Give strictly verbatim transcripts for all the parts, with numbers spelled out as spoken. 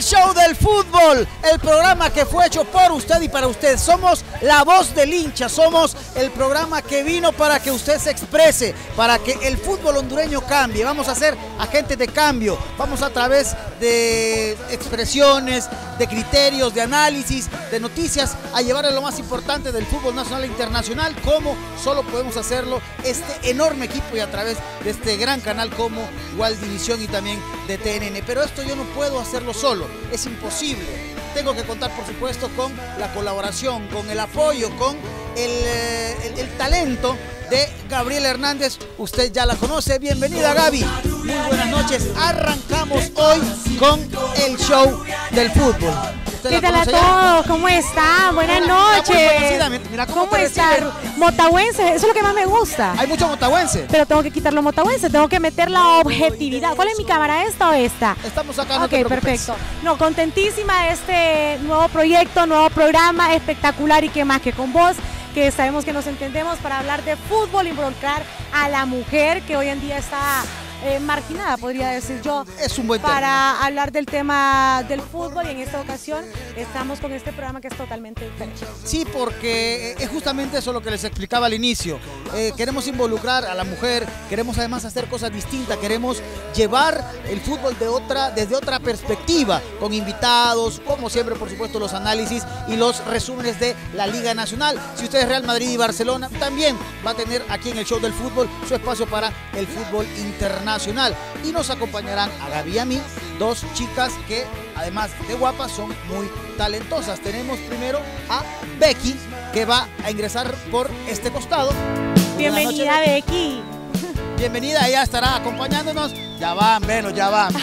show del fútbol, el programa que fue hecho por usted y para usted. Somos la voz del hincha, somos el programa que vino para que usted se exprese, para que el fútbol hondureño cambie. Vamos a ser agentes de cambio, vamos a través de expresiones, de criterios, de análisis, de noticias, a llevarle lo más importante del fútbol nacional e internacional, como solo podemos hacerlo este enorme equipo y a través de este gran canal como Walt División y también de T N N. Pero esto yo no puedo hacerlo solo, es imposible. Tengo que contar, por supuesto, con la colaboración, con el apoyo, con el, el, el talento de Gabriela Hernández. Usted ya la conoce. Bienvenida, Gaby. Muy buenas noches. Arrancamos hoy con el show del fútbol. ¿Qué tal a todos? ¿Cómo están? Buenas noches. Mira cómo, ¿Cómo están? Motahuense, eso es lo que más me gusta. Hay mucho motahuense. Pero tengo que quitar los motahuenses, tengo que meter la objetividad. ¿Cuál es mi cámara, esta o esta? Estamos acá, no Ok, te preocupes. perfecto. No, contentísima de este nuevo proyecto, nuevo programa espectacular y que más que con vos, que sabemos que nos entendemos para hablar de fútbol, involucrar a la mujer que hoy en día está eh, marginada, podría decir yo. Es un buen tema. Para hablar del tema del fútbol, y en esta ocasión estamos con este programa que es totalmente diferente. Sí, porque es justamente eso lo que les explicaba al inicio. Eh, queremos involucrar a la mujer, queremos además hacer cosas distintas, queremos llevar el fútbol de otra, desde otra perspectiva, con invitados, como siempre, por supuesto, los análisis y los resúmenes de la Liga Nacional. Si usted es Real Madrid y Barcelona, también va a tener aquí en el show del fútbol su espacio para el fútbol internacional. Y nos acompañarán a Gaby y a mí, dos chicas que además de guapas son muy talentosas. Tenemos primero a Becky, que va a ingresar por este costado. Bienvenida, Becky. Bienvenida, ella estará acompañándonos. Ya van, menos, ya van.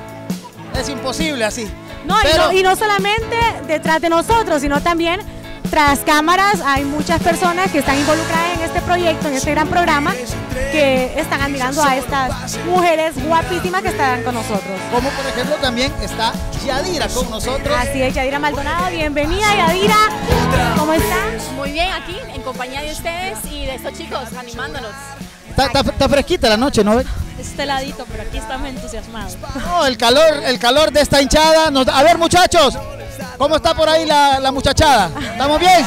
Es imposible así. No, Pero... y no, y no solamente detrás de nosotros, sino también tras cámaras. Hay muchas personas que están involucradas en este proyecto, en este gran programa, que están admirando a estas mujeres guapísimas que están con nosotros. Como por ejemplo también está Yadira con nosotros. Así es, Yadira Maldonado. Bienvenida, Yadira. ¿Cómo estás? Muy bien, aquí en compañía de ustedes y de estos chicos animándonos. Está, está, está fresquita la noche, ¿no? Está heladito, pero aquí estamos entusiasmados. No, el calor, el calor de esta hinchada. Nos da... A ver, muchachos, ¿cómo está por ahí la, la muchachada? ¿Estamos bien?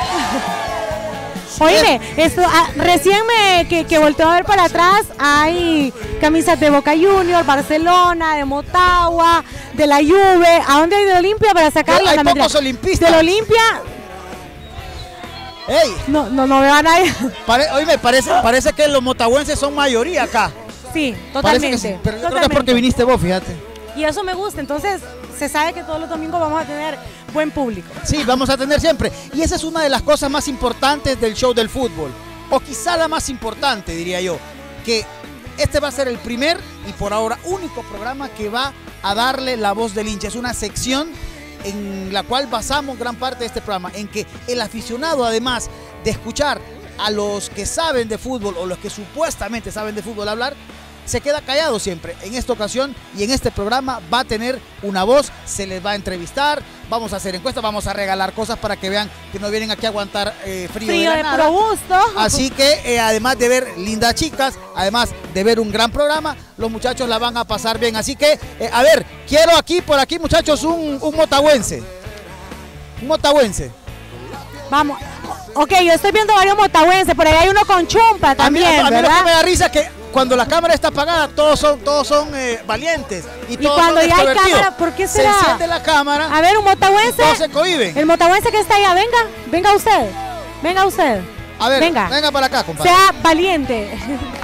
Oíme, esto, ah, recién me, que, que volteo a ver para atrás, hay camisas de Boca Juniors, Barcelona, de Motagua, de la Juve. ¿A dónde hay de Olimpia para sacarla? Hay pocos olimpistas. De la Olimpia. Ey, no, no, no veo a nadie. Pare, oíme, parece, parece que los motahuenses son mayoría acá. Sí, totalmente. Sí, pero yo totalmente. creo que es porque viniste vos, fíjate. Y eso me gusta, entonces se sabe que todos los domingos vamos a tener buen público. Sí, vamos a tener siempre. Y esa es una de las cosas más importantes del show del fútbol. O quizá la más importante, diría yo. Que este va a ser el primer y por ahora único programa que va a darle la voz del hincha. Es una sección en la cual basamos gran parte de este programa, en que el aficionado, además de escuchar a los que saben de fútbol o los que supuestamente saben de fútbol hablar, se queda callado siempre. En esta ocasión y en este programa va a tener una voz, se les va a entrevistar, vamos a hacer encuestas, vamos a regalar cosas para que vean que no vienen aquí a aguantar eh, frío, frío de, de la puro nada. gusto. Así que eh, además de ver lindas chicas, además de ver un gran programa, los muchachos la van a pasar bien. Así que, eh, a ver, quiero aquí, por aquí, muchachos, un, un motahuense. Un motahuense. Vamos. Ok, yo estoy viendo varios motahuenses, por ahí hay uno con chumpa también, a mí, a mí ¿verdad? lo que me da risa es que cuando la cámara está apagada, todos son, todos son eh, valientes. Y, Y todos cuando son ya hay extrovertidos. cámara, ¿por qué será? Se enciende la cámara. A ver, un motahuense. Todos se cohiben. El motahuense que está allá, venga, venga usted. Venga usted. A ver, venga, venga para acá, compadre. Sea valiente.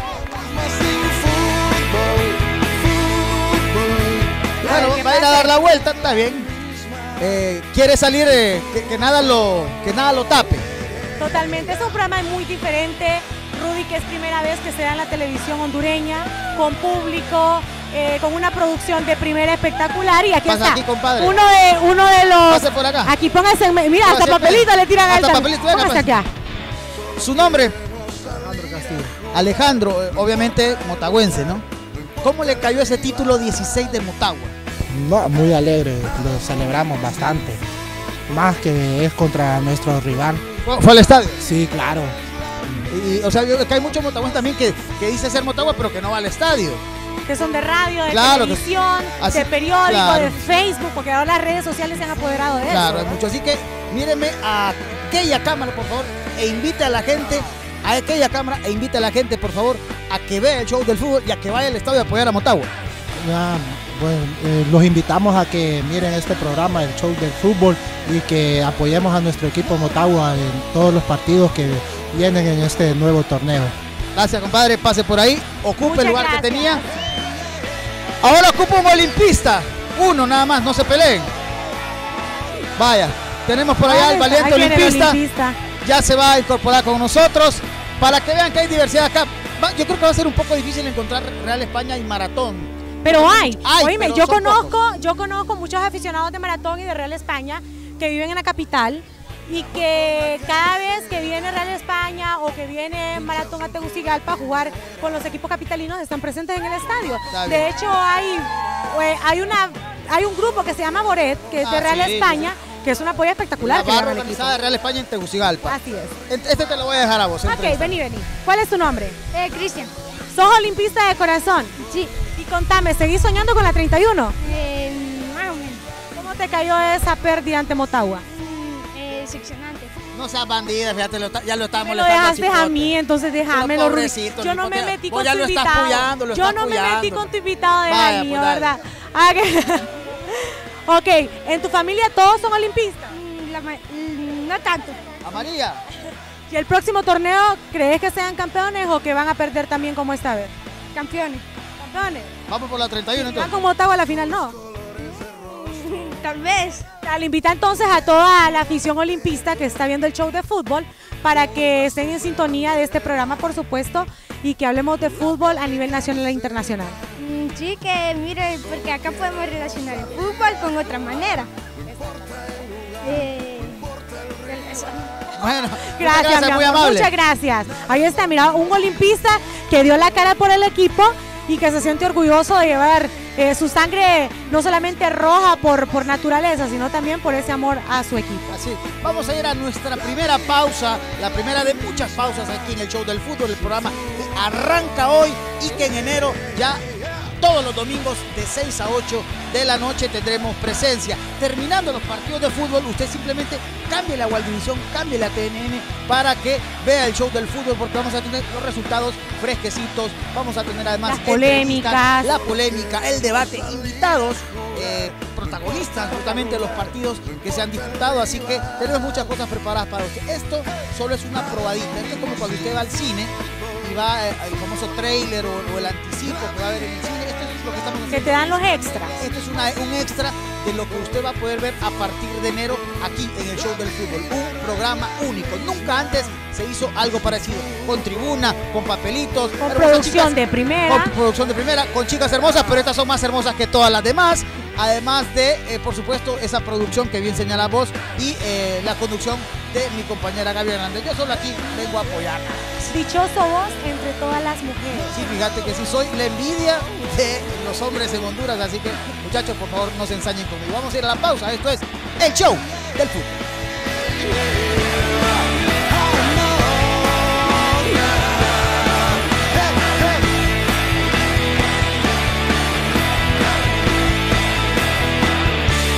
Bueno, va a ir a dar la vuelta, está bien. Eh, quiere salir, eh, que, que, nada lo, que nada lo tape. Totalmente, es un programa muy diferente. Rudy, que es primera vez que se da en la televisión hondureña, con público, eh, con una producción de primera espectacular. Y aquí Pasa está aquí, compadre. uno de, uno de los... Pase por acá. Aquí póngase, en, mira, Póngase hasta papelito le tiran a él. Hasta papelito, venga, Póngase pase. acá. Su nombre. Alejandro Castillo. Alejandro, eh, obviamente motagüense, ¿no? ¿Cómo le cayó ese título dieciséis de Motagua? No, muy alegre, lo celebramos bastante. Más que es contra nuestro rival. ¿Fue al estadio? Sí, claro. Y, o sea, yo, que hay muchos motagüenses también que, que dice ser Motagua, pero que no va al estadio. que son de radio, de Claro, televisión, así, de periódico, claro. de Facebook, porque ahora las redes sociales se han apoderado de Claro, eso. es mucho. Así que mírenme a aquella cámara, por favor, e invite a la gente, a aquella cámara, e invite a la gente, por favor, a que vea el show del fútbol y a que vaya al estadio a apoyar a Motagua. Ah, bueno, eh, los invitamos a que miren este programa, el show del fútbol, y que apoyemos a nuestro equipo Motagua en todos los partidos que vienen en este nuevo torneo. Gracias, compadre, pase por ahí, ocupe Muchas el lugar gracias. que tenía. Ahora ocupa un olimpista, uno nada más, no se peleen. Vaya, tenemos por allá Ahí el está, valiente ahí viene el olimpista, olimpista. ya se va a incorporar con nosotros, para que vean que hay diversidad acá. Va- yo creo que va a ser un poco difícil encontrar Real España y Maratón. Pero hay, Hay, oíme, pero yo son conozco, yo conozco muchos aficionados de Maratón y de Real España que viven en la capital y que cada vez que viene Real España o que viene Maratón a Tegucigalpa a jugar con los equipos capitalinos están presentes en el estadio. Está bien. De hecho hay, eh, hay una hay un grupo que se llama Boret, que es de Ah, Real sí, España, que es una apoyo espectacular. La que le barra da al organizada de equipo. Real España en Tegucigalpa. Así es. En- Este te lo voy a dejar a vos. Ok, entrevista. vení, vení. ¿Cuál es tu nombre? Eh, Cristian. ¿Sos olimpista de corazón? Sí. Y contame, ¿seguís soñando con la treinta y uno? Eh, más o menos. ¿Cómo te cayó esa pérdida ante Motagua? Mm, eh, decepcionante. No seas bandida, fíjate, lo está- ya lo estamos Me lo molestando al dejaste a chicote. mí, entonces déjamelo. Rubí. pobrecito, Yo no me Nicotea. metí Vos con ya tu lo estás invitado. apoyando, lo Yo estás no me metí apoyando. con tu invitado del Vaya, año, pues, dale. ¿verdad? Ah, que- ok, ¿en tu familia todos son olimpistas? Mm, la ma- mm, no tanto. A María. ¿Y el próximo torneo crees que sean campeones o que van a perder también como esta vez? Campeones. Campeones. Vamos por la treinta y uno Si van entonces. con Motagua a la final, no. Tal vez. Le invita entonces a toda la afición olimpista que está viendo el show de fútbol para que estén en sintonía de este programa, por supuesto, y que hablemos de fútbol a nivel nacional e internacional. Mm, sí, que mire, porque acá podemos relacionar el fútbol con otra manera. Eh, eso. Bueno, muchas Gracias, mi muy amor, amable. muchas gracias. Ahí está, mira, un olimpista que dio la cara por el equipo y que se siente orgulloso de llevar eh, su sangre no solamente roja por, por naturaleza, sino también por ese amor a su equipo. Así, vamos a ir a nuestra primera pausa, la primera de muchas pausas aquí en el show del fútbol, el programa que arranca hoy y que en enero ya todos los domingos de seis a ocho de la noche tendremos presencia. Terminando los partidos de fútbol, usted simplemente cambie la Waldivisión, cambie la T N N para que vea el show del fútbol, porque vamos a tener los resultados fresquecitos, vamos a tener además Las polémicas. entrevistas, la polémica, el debate, invitados, eh, protagonistas justamente de los partidos que se han disputado, así que tenemos muchas cosas preparadas para usted. Esto solo es una probadita, esto es como cuando usted va al cine y va eh, al famoso trailer o, o el anticipo que va a ver en el cine. Esto es lo que estamos haciendo. Que te dan los extras. Esto es una- un extra de lo que usted va a poder ver a partir de enero aquí en el show del fútbol. Un programa único. Nunca antes se hizo algo parecido. Con tribuna, con papelitos. Con hermosas producción chicas, de primera. Con producción de primera, con chicas hermosas, pero estas son más hermosas que todas las demás. Además de, eh, por supuesto, esa producción que bien señala vos y eh, la conducción de mi compañera Gaby Hernández. Yo solo aquí vengo a apoyarla. Dichoso vos entre todas las mujeres. Sí, fíjate que sí soy la envidia de los hombres en Honduras, así que muchachos, por favor, no se ensañen conmigo. Vamos a ir a la pausa, esto es el show del fútbol.